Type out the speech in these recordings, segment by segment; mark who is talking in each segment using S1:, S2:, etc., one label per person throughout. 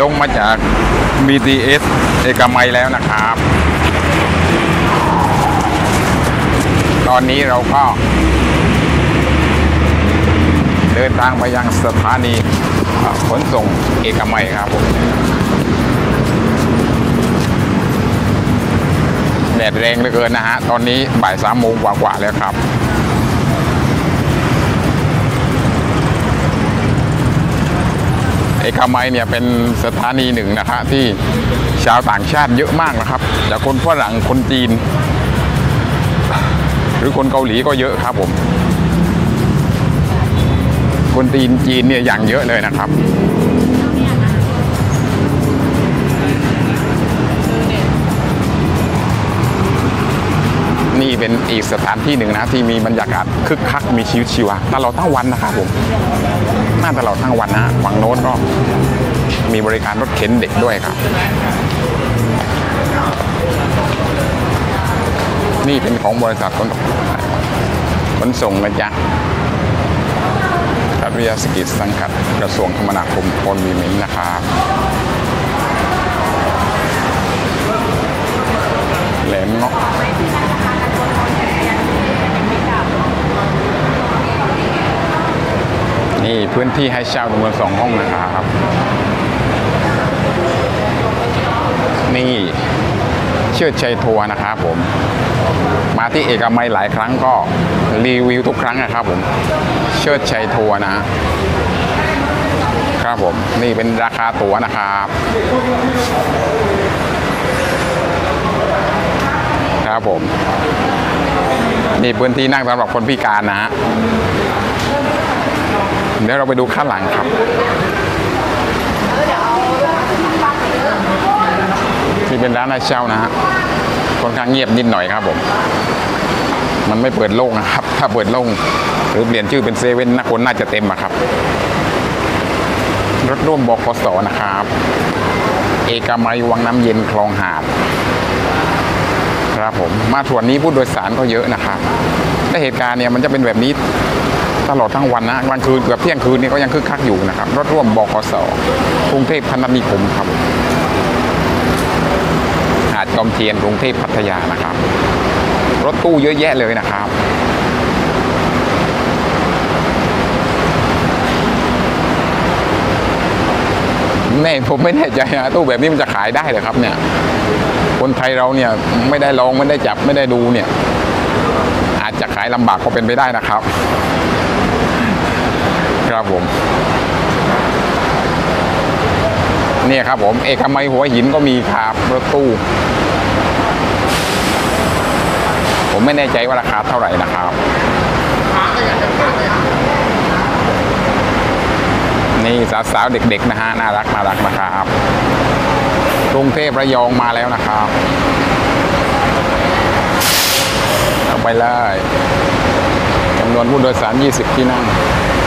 S1: ลงมาจาก BTS เอกมัยแล้วนะครับตอนนี้เราก็เดินทางไปยังสถานีขนส่งเอกมัยครับผมแดดแรงเหลือเกินนะฮะตอนนี้บ่าย3 โมงกว่าๆแล้วครับเอกมัยเนี่ยเป็นสถานีหนึ่งนะครับที่ชาวต่างชาติเยอะมากนะครับจากคนฝรั่งคนจีนหรือคนเกาหลีก็เยอะครับผมคนจีนเนี่ยอย่างเยอะเลยนะครับนี่เป็นอีกสถานที่หนึ่งนะที่มีบรรยากาศคึกคักมีชีวิตชีวาตลอดทั้งวันนะครับผมน่าตลอดทั้งวันนะฝั่งโน้นก็มีบริการรถเข็นเด็กด้วยครับนี่เป็นของบริษัทขนส่งนะจ๊ะรัฐวิทยาศกิจสังกัดกระทรวงคมนาคมคนวีมินนะครับแหลมเงาะนี่พื้นที่ให้เช่าจำนวน2 ห้องนะครับนี่เชิดชัยทัวร์นะครับผมมาที่เอกมัยหลายครั้งก็รีวิวทุกครั้งนะครับผมเชิดชัยทัวร์นะครับผมนี่เป็นราคาตั๋วนะครับครับผมนี่พื้นที่นั่งสำหรับคนพิการนะฮะเดี๋ยวเราไปดูข้างหลังครับที่เป็นร้านให้เช่านะฮะค่อนข้างเงียบนิดหน่อยครับผมมันไม่เปิดโล่งนะครับถ้าเปิดโล่งหรือเปลี่ยนชื่อเป็นเซเว่นนะคนน่าจะเต็มครับรถร่วมบขส.นะครับเอกมัยวังน้ำเย็นคลองหาดครับผมมาส่วนนี้ผู้โดยสารก็เยอะนะครับและเหตุการณ์เนี่ยมันจะเป็นแบบนี้ตลอดทั้งวันนะกลางคืนเกือบเที่ยงคืนนี่ก็ยังคึกคักอยู่นะครับรถร่วมบขส.กรุงเทพพนัสนิคมครับหาดจอมเทียนกรุงเทพพัทยานะครับรถตู้เยอะแยะเลยนะครับผมไม่แน่ใจนะตู้แบบนี้มันจะขายได้เหรอครับเนี่ยคนไทยเราเนี่ยไม่ได้ลองไม่ได้จับไม่ได้ดูเนี่ยอาจจะขายลำบากก็เป็นไปได้นะครับครับผมเนี่ยครับผมเอกมัยหัวหินก็มีครับรถตู้ผมไม่แน่ใจว่าราคาเท่าไหร่นะครับนี่สาวๆเด็กๆนะฮะน่ารักนะครับกรุงเทพระยองมาแล้วนะครับเอาไปเลยจำนวนผู้โดยสาร20 ที่นั่ง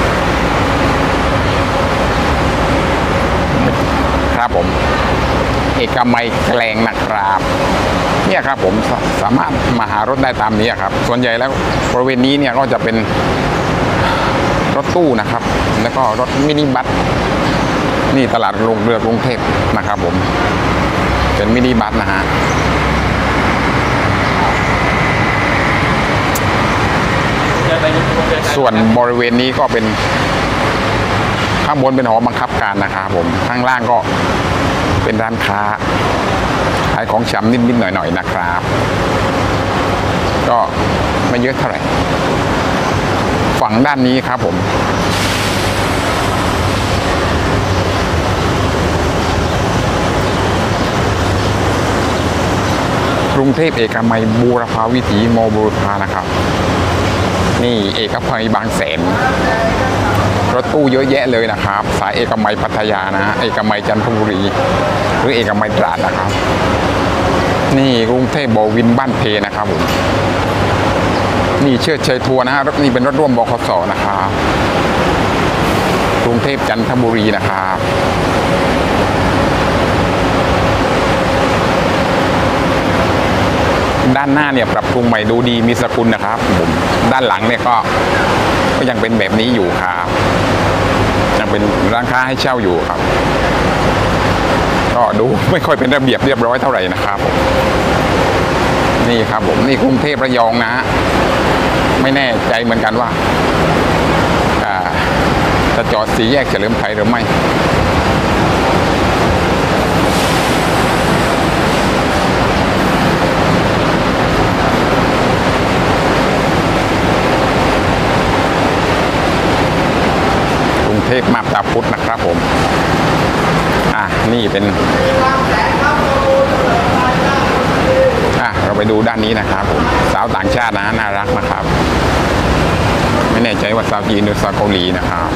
S1: ครับผมเอกมัยแกลงนะครับเนี่ยครับผมสามารถมาหารถได้ตามนี้ครับส่วนใหญ่แล้วบริเวณนี้เนี่ยก็จะเป็นรถตู้นะครับแล้วก็รถมินิบัสนี่ตลาดโรงเรือกรุงเทพนะครับผมเป็นมินิบัสนะฮะส่วนบริเวณนี้ก็เป็นข้างบนเป็นหอบังคับการนะครับผมข้างล่างก็เป็นร้านค้าขายของชำนิดๆหน่อยๆนะครับก็ไม่เยอะเท่าไหร่ฝั่งด้านนี้ครับผมกรุงเทพเอกมัยบูรพาวิถีมอบูรพานะครับนี่เอกมัยบางแสนรถตู้เยอะแยะเลยนะครับสายเอกมัยพัทยานะเอกมัยจันทบุรีหรือเอกมัยตราดนะครับนี่กรุงเทพบวินบ้านเพนะครับผมนี่เชิดชัยทัวร์นะฮะรถนี้เป็นรถร่วมบขส.นะครับกรุงเทพจันทบุรีนะครับด้านหน้าเนี่ยปรับปรุงใหม่ดูดีมีสกุลนะครับผมด้านหลังเนี่ยก็ยังเป็นแบบนี้อยู่ครับยังเป็นร้านค้าให้เช่าอยู่ครับก็ดูไม่ค่อยเป็นระเบียบเรียบร้อยเท่าไหร่นะครับนี่ครับผมนี่กรุงเทพระยองนะไม่แน่ใจเหมือนกันว่าจะจอดสี่แยกเฉลิมไทยหรือไม่กรุงเทพมาบตาพุธนะครับผมนี่เป็นเราไปดูด้านนี้นะครับผมสาวต่างชาตินะน่ารักนะครับไม่แน่ใจว่าสาวจีนหรือสาวเกาหลีนะครับ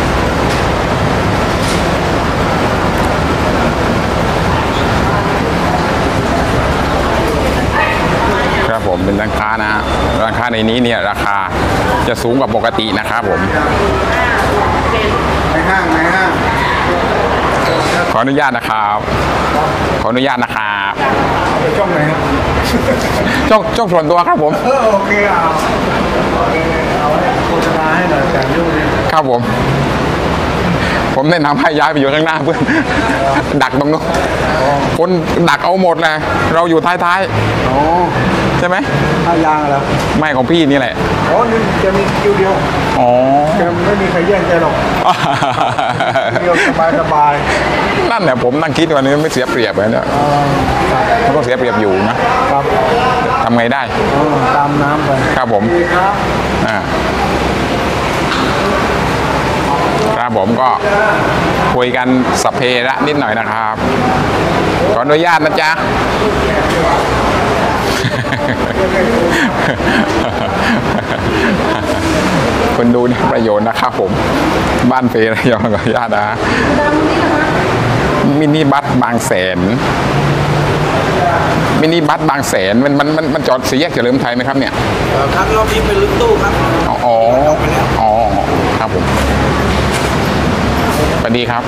S1: ครับผมเป็นร้านค้านะร้านค้าในนี้เนี่ยราคาจะสูงกว่าปกตินะครับผม
S2: ในห้าง
S1: ขออนุญาตนะครับขออนุญาตนะครับ
S2: ช่องไหนครับ
S1: ช่องส่วนตัวครับผม
S2: โอเคเอาโฆษณาให้หน่อยแต่ยุ่งเลย
S1: ครับผมแนะนำให้ย้ายไปอยู่ข้างหน้าเพื่อนดักตรงนู้นคนดักเอาหมดเลยเราอยู่ท้ายๆใช่ไหม
S2: ท่ายางเหรอ
S1: ไม่ของพี่นี่แหละ
S2: นี่จะมีคิวเดียวจะไม่มีใครแย่งใจหรอกเดียวสบาย
S1: นั่นแหละผมนั่งคิดวันนี้ไม่เสียเปรียบเลยเนี่ยมันก็เสียเปรียบอยู่นะครับทำไงได้
S2: ตามน้ำไป
S1: ครับผมครับผมก็คุยกันสเปรละนิดหน่อยนะครับขออนุญาตนะจ๊ะคนดูนี่ประโยชน์นะครับผมบ้านเฟรยองขออนุญาตนะมินิบัสบางแสนมินิบัสบางแสนมันจอดสี่แยกเฉลิมไทยไหมครับเนี่ย
S2: ครับรอบนี้เป็นรถตู้ครับ
S1: อ๋อครับผมสวัสดีครับ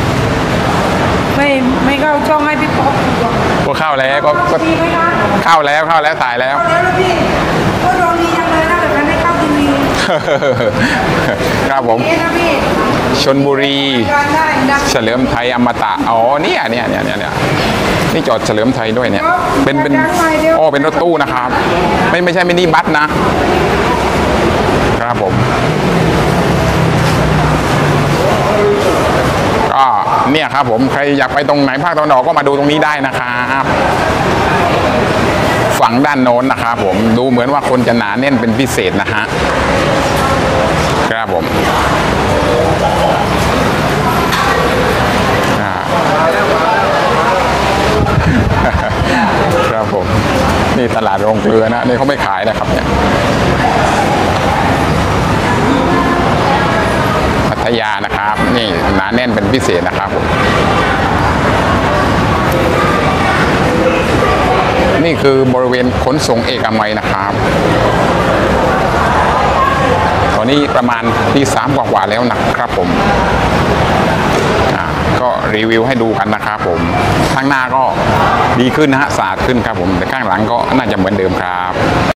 S3: ไม่เข้าช่องให้พี่ป๊อก
S1: ก็เข้าแล้วก็เข้าแล้วถ่ายแล้ว
S3: พี่ก็โดนดีจังเลยนะแบบนั้นไม่เข้าทีวี
S1: ครับผมชลบุรีเฉลิมไทยอมตะเนี่ยนี่จอดเฉลิมไทยด้วยเนี่ยเป็นรถตู้นะครับไม่ใช่มินิบัสนะครับผมก็เนี่ยครับผมใครอยากไปตรงไหนภาคตะวันออกก็มาดูตรงนี้ได้นะครับฝั่งด้านโน้นนะครับผมดูเหมือนว่าคนจะหนาแน่นเป็นพิเศษนะฮะครับผมครับผมนี่ตลาดโรงเกลือนะนี่เขาไม่ขายนะครับเนี่ยพัทยานะครับนี่หนาแน่นเป็นพิเศษนะครับนี่คือบริเวณขนส่งเอกมัยนะครับตอนนี้ประมาณตี 3 กว่าแล้วนะครับผมก็รีวิวให้ดูกันนะครับผมข้างหน้าก็ดีขึ้นนะฮะสะอาดขึ้นครับผมแต่ข้างหลังก็น่าจะเหมือนเดิมครับ